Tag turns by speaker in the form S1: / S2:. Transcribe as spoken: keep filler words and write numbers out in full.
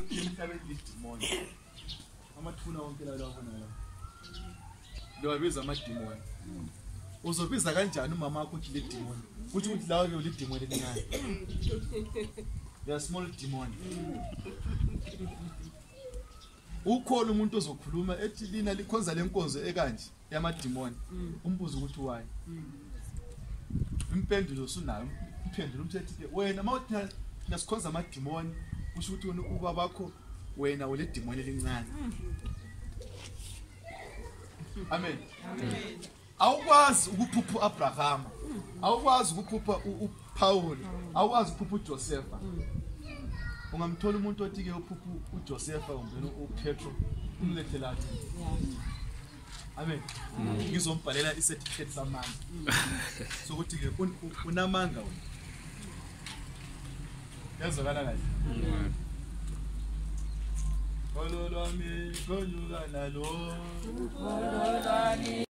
S1: ukuthi emhlabeni lidimoni. Amathuna wonke la labona la. Lo wabiza amadimoni. Uzobiza kanjani umama wakho uthi lidimoni? Kuthi ukuthi lawo ke ulidimoni elincane. They are small demon. Ukhona umuntu ozokhuluma ethi lina likhonza lenkonzo ekanje yamadimoni. Umbuzo ukuthi why? Impendulo usunayo. Impendulo umthethe ke wena mawuthi nasikhonza amadimoni kusho ukuthi uba bakho wena ule demon elincane. Amen. Amen. Awukwazi ukuphupha uAbraham. Awukwazi ukuphupha uPaul. Awukwazi ukuphupha uJoseph. Ungamthola umuntu othi ke uphupha uJoseph kumbe uPetro umlethe lapha. Amen. Ngizombhalela icertificate samanga. Sokuthi ke unamanga wena. Yazokala kahle. Kololwami konyuka nalo. Kololwami